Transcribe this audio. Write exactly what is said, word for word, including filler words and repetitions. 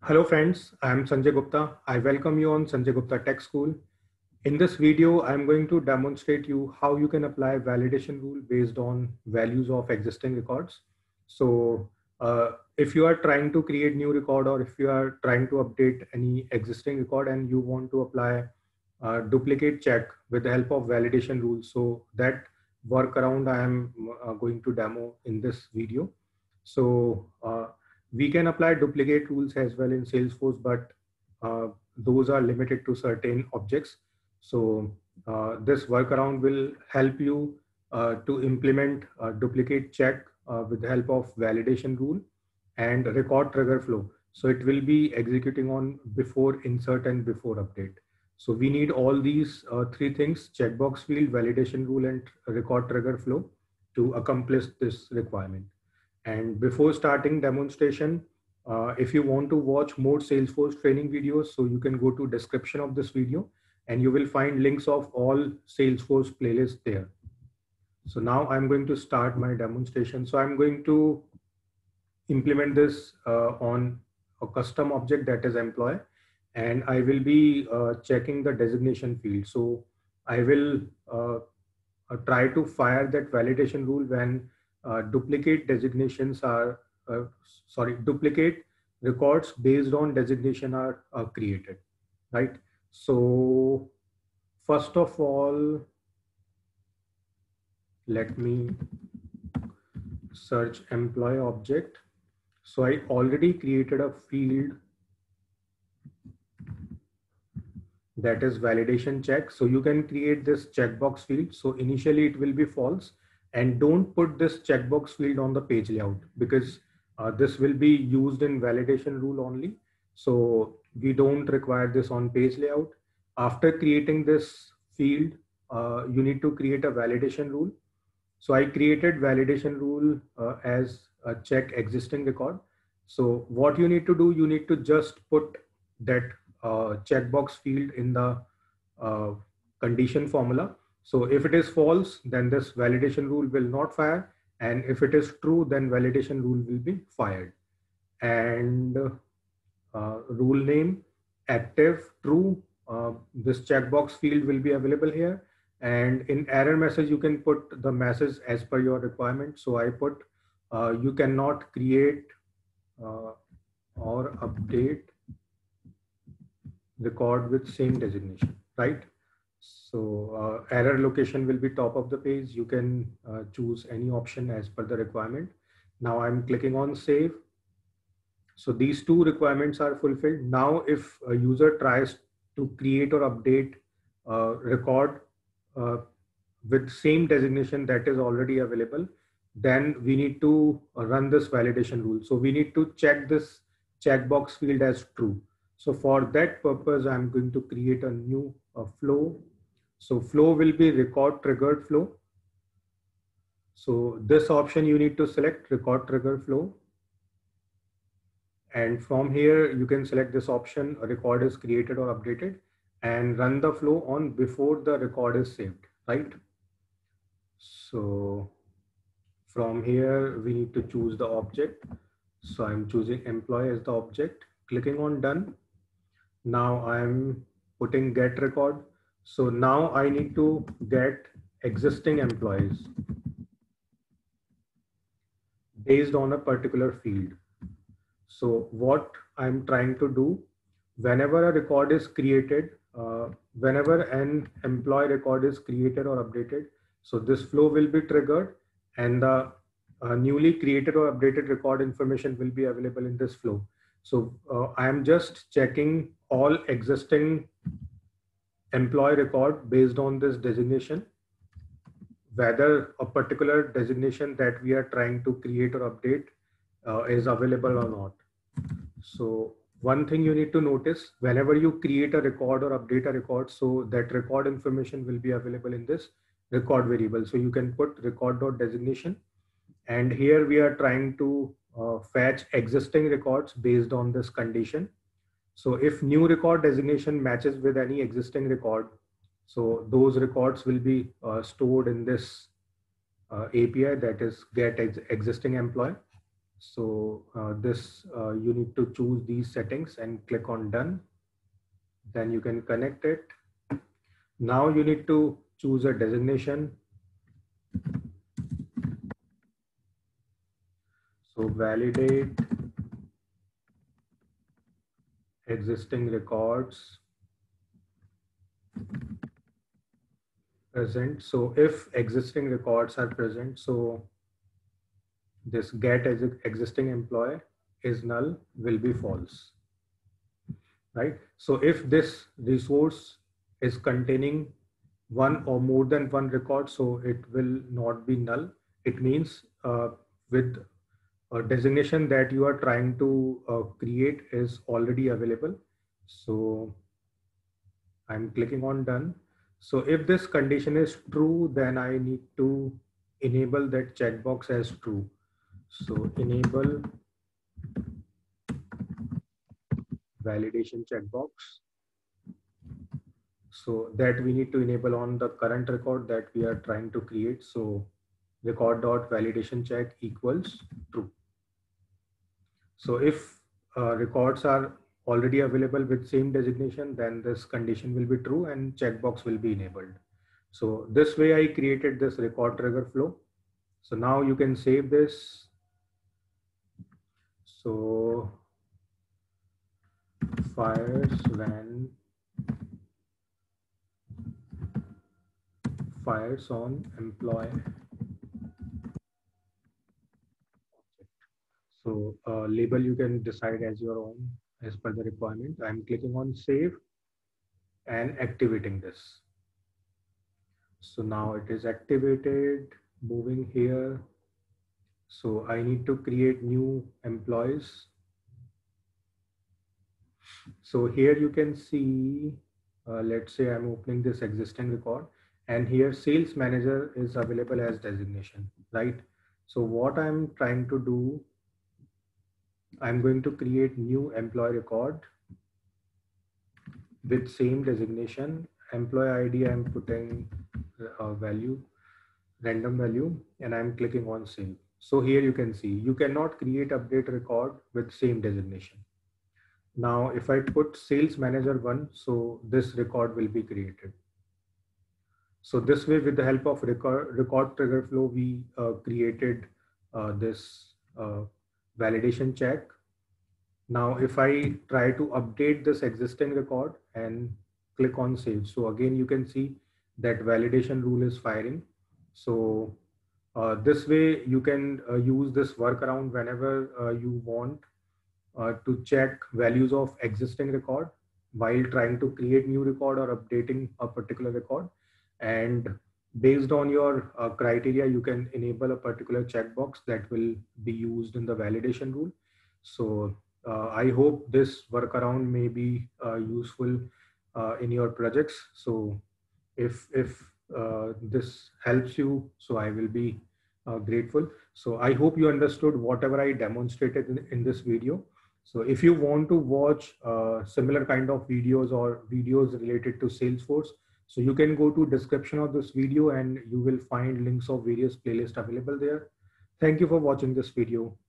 Hello friends, I am Sanjay Gupta. I welcome you on Sanjay Gupta Tech School. In this video, I am going to demonstrate you how you can apply validation rule based on values of existing records. So uh, if you are trying to create new record or if you are trying to update any existing record and you want to apply a duplicate check with the help of validation rules, so that workaround I am uh, going to demo in this video. So uh, we can apply duplicate rules as well in Salesforce, but uh, those are limited to certain objects. So uh, this workaround will help you uh, to implement a duplicate check uh, with the help of validation rule and record trigger flow. So it will be executing on before insert and before update. So we need all these uh, three things: checkbox field, validation rule, and record trigger flow to accomplish this requirement. And before starting demonstration, uh, if you want to watch more Salesforce training videos, so you can go to description of this video and you will find links of all Salesforce playlists there. So now I'm going to start my demonstration. So I'm going to implement this uh, on a custom object that is employee, and I will be uh, checking the designation field. So I will uh, uh, try to fire that validation rule when uh, duplicate designations are, uh, sorry, duplicate records based on designation are uh, created, right? So first of all, let me search employee object. So I already created a field that is validation check. So you can create this checkbox field. So initially it will be false, and don't put this checkbox field on the page layout because uh, this will be used in validation rule only. So we don't require this on page layout. After creating this field, uh, you need to create a validation rule. So I created validation rule uh, as a check existing record. So what you need to do, you need to just put that uh, checkbox field in the uh, condition formula. So if it is false, then this validation rule will not fire. And if it is true, then validation rule will be fired. And uh, rule name, active, true. Uh, this checkbox field will be available here. And in error message, you can put the message as per your requirement. So I put, uh, you cannot create uh, or update record with same designation, right? So uh, error location will be top of the page. You can uh, choose any option as per the requirement. Now I'm clicking on save. So these two requirements are fulfilled. Now if a user tries to create or update uh, record uh, with same designation that is already available, then we need to run this validation rule. So we need to check this checkbox field as true. So for that purpose, I'm going to create a new uh, flow. So flow will be record triggered flow. So this option you need to select record trigger flow. And from here, you can select this option, a record is created or updated, and run the flow on before the record is saved, right? So from here, we need to choose the object. So I'm choosing employee as the object, clicking on done. Now I'm putting get record. So now I need to get existing employees based on a particular field. So what I'm trying to do, whenever a record is created, uh, whenever an employee record is created or updated, so this flow will be triggered and the uh, newly created or updated record information will be available in this flow. So uh, I am just checking all existing employee record based on this designation, whether a particular designation that we are trying to create or update uh, is available or not. So one thing you need to notice, whenever you create a record or update a record, so that record information will be available in this record variable. So you can put record.designation. And here we are trying to uh, fetch existing records based on this condition. So if new record designation matches with any existing record, so those records will be uh, stored in this uh, A P I, that is get ex existing employee. So uh, this, uh, you need to choose these settings and click on done. Then you can connect it. Now you need to choose a designation. So validate existing records present. So if existing records are present, so this get as existing employee is null will be false, right? So if this resource is containing one or more than one record, so it will not be null. It means uh, with a designation that you are trying to uh, create is already available. So I'm clicking on done. So if this condition is true, then I need to enable that checkbox as true. So enable validation checkbox. So that we need to enable on the current record that we are trying to create. So record dot validation check equals true. So if uh, records are already available with same designation, then this condition will be true and checkbox will be enabled. So this way I created this record trigger flow. So now you can save this. So fires when fires on employee. So uh, label you can decide as your own as per the requirement. I'm clicking on save and activating this. So now it is activated, moving here. So I need to create new employees. So here you can see, uh, let's say I'm opening this existing record and here sales manager is available as designation, right? So what I'm trying to do, I'm going to create new employee record with same designation. Employee I D, I'm putting a value, random value, and I'm clicking on save. So here you can see, you cannot create update record with same designation. Now, if I put sales manager one, so this record will be created. So this way, with the help of record, record trigger flow, we uh, created uh, this uh, validation check. Now, if I try to update this existing record and click on save, so again, you can see that validation rule is firing. So uh, this way, you can uh, use this workaround whenever uh, you want uh, to check values of existing record while trying to create new record or updating a particular record. And based on your uh, criteria, you can enable a particular checkbox that will be used in the validation rule. So uh, I hope this workaround may be uh, useful uh, in your projects. So if if uh, this helps you, so I will be uh, grateful. So I hope you understood whatever I demonstrated in, in this video. So if you want to watch uh, similar kind of videos or videos related to Salesforce, so you can go to description of this video and you will find links of various playlists available there. Thank you for watching this video.